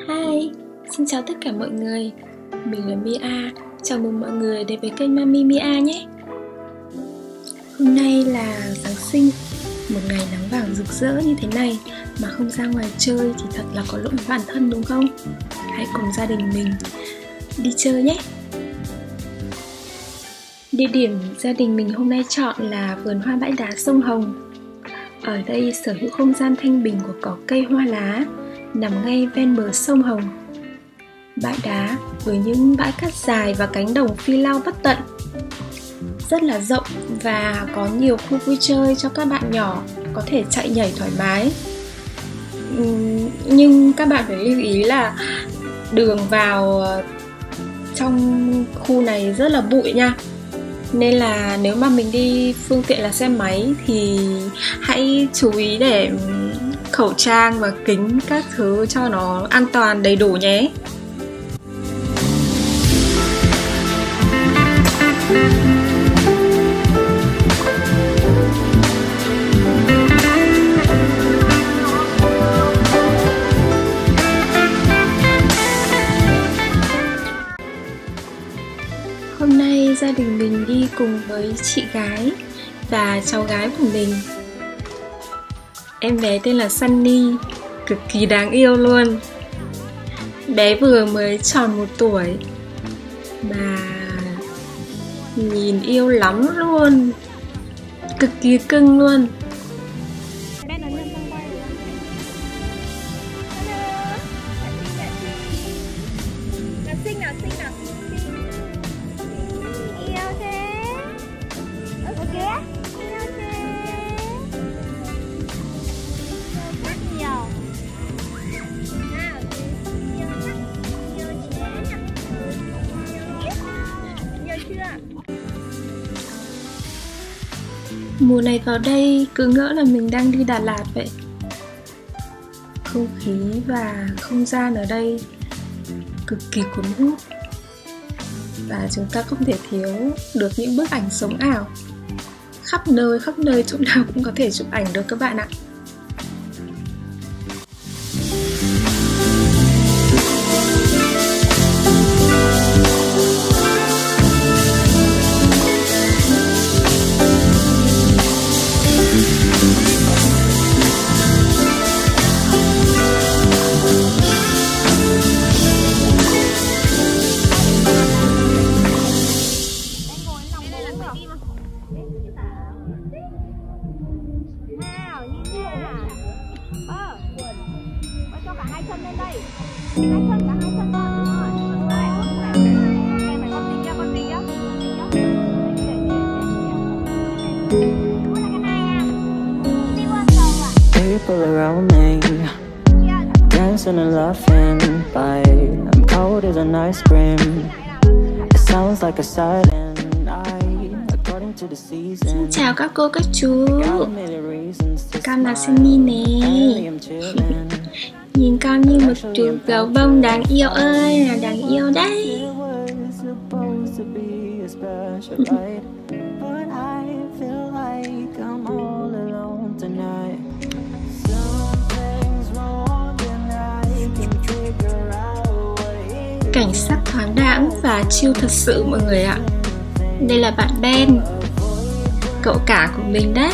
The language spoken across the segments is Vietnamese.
Hi, xin chào tất cả mọi người. Mình là Mia. Chào mừng mọi người đến với kênh Mami Mia nhé. Hôm nay là Giáng sinh, một ngày nắng vàng rực rỡ như thế này mà không ra ngoài chơi thì thật là có lỗi với bản thân đúng không? Hãy cùng gia đình mình đi chơi nhé. Địa điểm gia đình mình hôm nay chọn là vườn hoa bãi đá sông Hồng. Ở đây sở hữu không gian thanh bình của cỏ cây hoa lá, nằm ngay ven bờ sông Hồng. Bãi đá với những bãi cát dài và cánh đồng phi lao bất tận, rất là rộng và có nhiều khu vui chơi cho các bạn nhỏ có thể chạy nhảy thoải mái. Nhưng các bạn phải lưu ý là đường vào trong khu này rất là bụi nha. Nên là nếu mà mình đi phương tiện là xe máy thì hãy chú ý để khẩu trang và kính các thứ cho nó an toàn đầy đủ nhé. Hôm nay gia đình mình đi cùng với chị gái và cháu gái của mình. Em bé tên là Sunny, cực kỳ đáng yêu luôn. Bé vừa mới tròn 1 tuổi mà nhìn yêu lắm luôn, cực kỳ cưng luôn. Mùa này vào đây cứ ngỡ là mình đang đi Đà Lạt vậy. Không khí và không gian ở đây cực kỳ cuốn hút. Và chúng ta không thể thiếu được những bức ảnh sống ảo. Khắp nơi chỗ nào cũng có thể chụp ảnh được các bạn ạ. People around me dancing and laughing, but I'm cold as an ice cream. It sounds like a silent night according to the season. Xin chào các cô các chú. Con là Sunny nè. Nhìn con như một chú gấu bông đáng yêu ơi, là đáng yêu đấy. Cảnh sắc thoáng đãng và chill thật sự mọi người ạ. Đây là bạn Ben, cậu cả của mình đấy.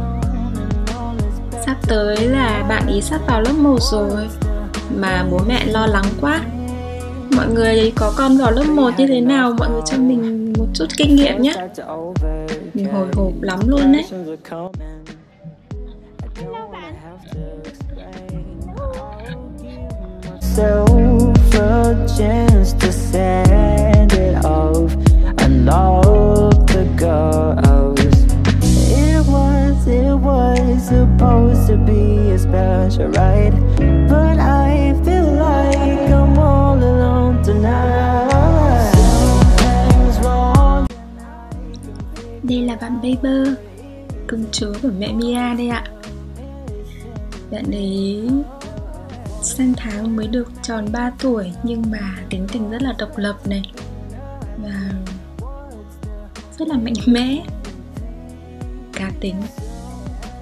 Sắp tới là bạn ý sắp vào lớp 1 rồi, mà bố mẹ lo lắng quá. Mọi người có con vào lớp 1 như thế nào, mọi người cho mình một chút kinh nghiệm nhé. Mình hồi hộp lắm luôn đấy. A chance to send it off, unlock the ghost. It was supposed to be a special ride, but I feel like I'm all alone tonight. Đây là bạn Baber, công chúa của mẹ Mia đây ạ. Bạn ấy sang tháng mới được tròn 3 tuổi nhưng mà tính tình rất là độc lập này và rất là mạnh mẽ, cá tính.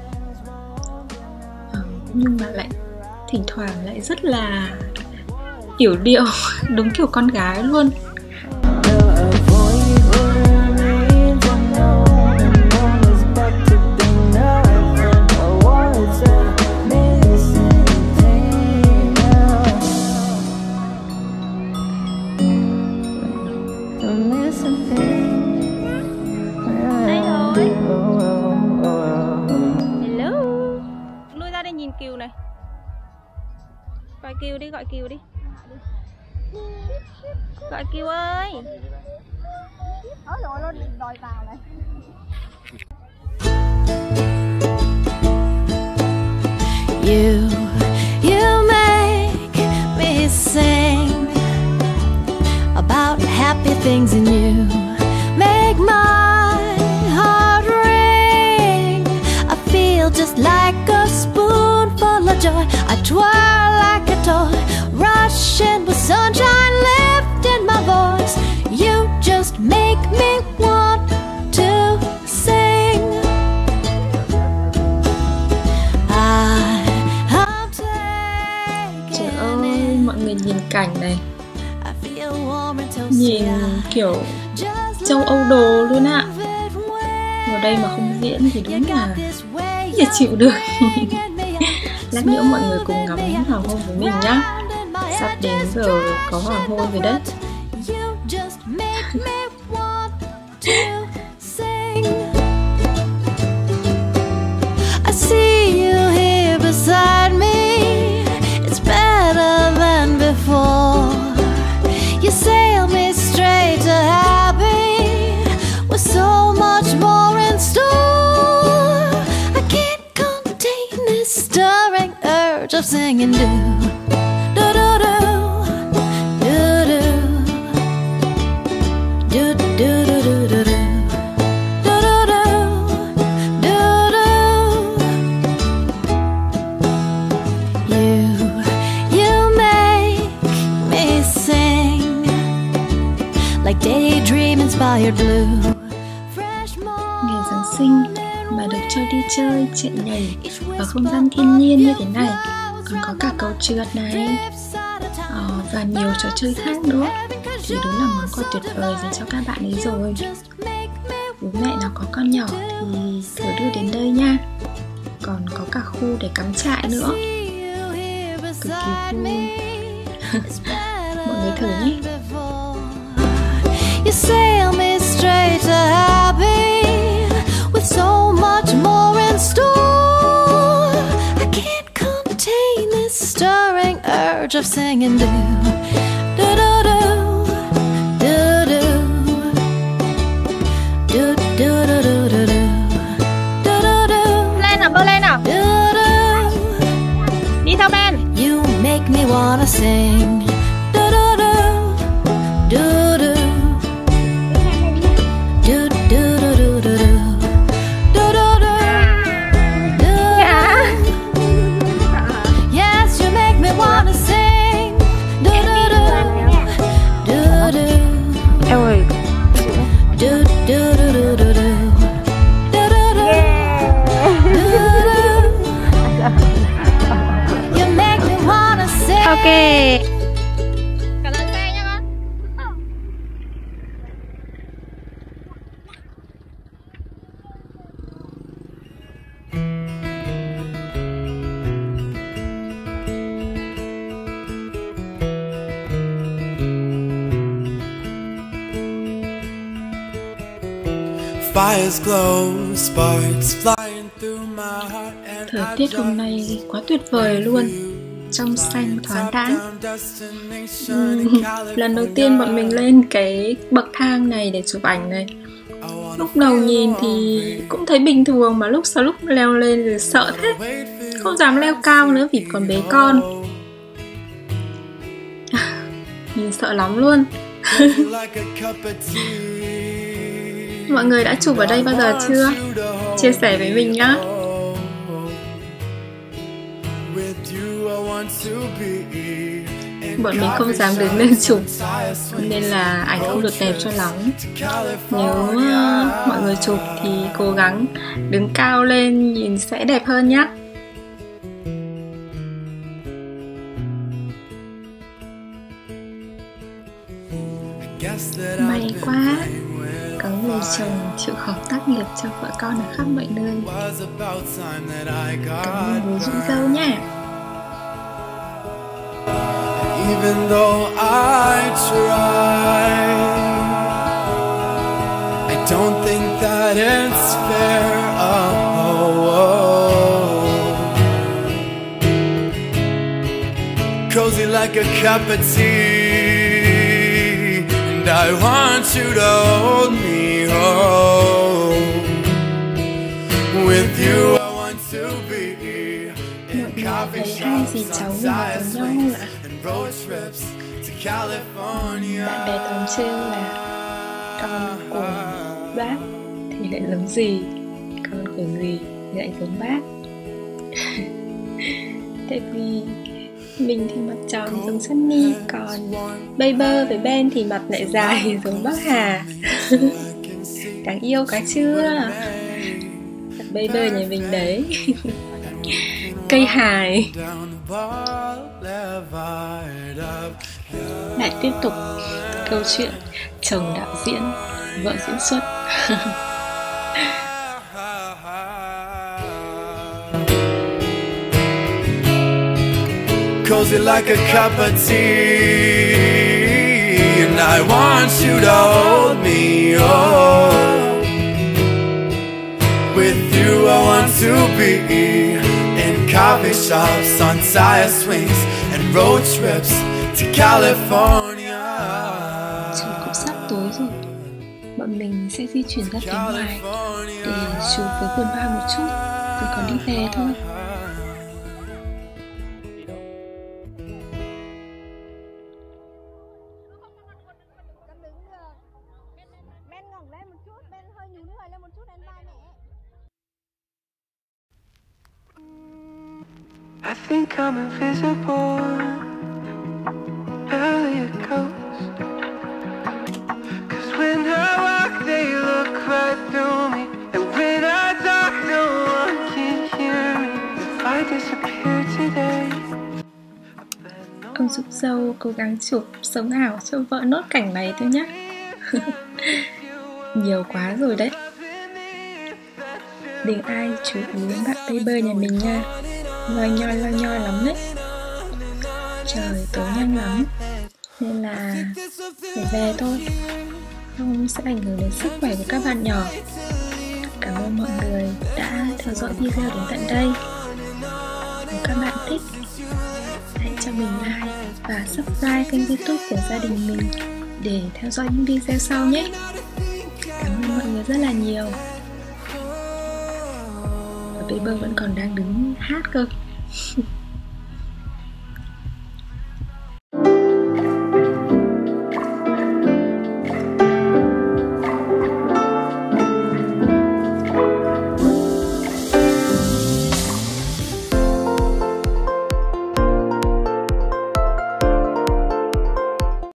Nhưng mà lại thỉnh thoảng lại rất là yểu điệu đúng kiểu con gái luôn. Nhìn Kiều này. Gọi Kiều đi, gọi Kiều đi. Gọi Kiều ơi. Ôi rồi luôn đòi vào này. You make me sing about happy things in you. Make my heart ring. I feel just like a spoonful of joy. I twirl like a toy, rushing with sunshine, lifting my voice. You just make me want to sing. Trời ơi, mọi người nhìn cảnh này, nhìn kiểu châu Âu đồ luôn ạ. Vào đây mà không diễn thì đúng là không chịu được. Lát nữa mọi người cùng ngắm hoàng hôn với mình nhá. Sắp đến giờ có hoàng hôn rồi đấy. I see you here beside me. It's better than before. You sail me straight to happy with so much more in store. I can't contain this stirring urge of singing do do do do do do do do do do do. Ngày Giáng sinh mà được cho đi chơi, chạy nhảy ở không gian thiên nhiên như thế này, còn có cả cầu trượt này và nhiều trò chơi khác nữa, thì đúng là món quà tuyệt vời dành cho các bạn ấy rồi. Bố mẹ nào có con nhỏ thì thử đưa đến đây nha. Còn có cả khu để cắm trại nữa, cực kỳ vui. Mọi người thử nhé. You sail me straight to happy with so much more in store. I can't contain this stirring urge of singing do do do do do do do do do do do do. Lên nào, bơi lên nào. Đi theo Ben. You make me wanna sing do do do do do. Ok. Cảm ơn xe nha con. Fires glow, sparks flying through my heart. Thời tiết hôm nay quá tuyệt vời luôn, trong xanh thoáng đãng. Lần đầu tiên bọn mình lên cái bậc thang này để chụp ảnh này. Lúc đầu nhìn thì cũng thấy bình thường, mà lúc sau lúc leo lên rồi sợ thế, không dám leo cao nữa vì còn bé con. Nhìn sợ lắm luôn. Mọi người đã chụp ở đây bao giờ chưa? Chia sẻ với mình nhá. Bọn mình không dám đứng lên chụp nên là ảnh không được đẹp cho lắm. Nếu mọi người chụp thì cố gắng đứng cao lên nhìn sẽ đẹp hơn nhé. May quá, có người chồng chịu khó tác nghiệp cho vợ con ở khắp mọi nơi. Cảm ơn bố Dũng Dâu nha. Even though I try, I don't think that it's fair. Cozy like a cup of tea, and I want you to hold me home. With you I want to be in coffee shops outside swings and road trips to California. Bạn bè thường trêu là con của bác thì lại giống gì, con của gì thì lại giống bác. Tại vì mình thì mặt tròn giống Sunny, còn Bieber với Ben thì mặt lại dài giống bác Hà. Đáng yêu quá chưa? Bieber nhà mình đấy. Cây hài. Lại tiếp tục câu chuyện chồng đạo diễn, vợ diễn xuất. Cozy like a cup of tea, and I want you to hold me, oh. With you I want to be in coffee shops, on tire swings and road trips to California. Trời cũng sắp tối rồi, bọn mình sẽ di chuyển ra phía ngoài để chụp với vườn hoa một chút, rồi còn đi về thôi. I think I'm invisible, barely a ghost. 'Cause when I walk they look right through me, and when I talk no one can hear me. If I disappear today. Ông Dũng Dâu cố gắng chụp sống ảo cho vợ nốt cảnh này thôi nhé. Nhiều quá rồi đấy. Đừng ai chú ý đến bạn Bieber nhà mình nha, loi nhoi lắm đấy. Trời tối nhanh lắm nên là phải về thôi, không sẽ ảnh hưởng đến sức khỏe của các bạn nhỏ. Cảm ơn mọi người đã theo dõi video đến tận đây. Nếu các bạn thích, hãy cho mình like và subscribe kênh YouTube của gia đình mình để theo dõi những video sau nhé. Cảm ơn mọi người rất là nhiều. Và Bieber vẫn còn đang đứng hát cơ.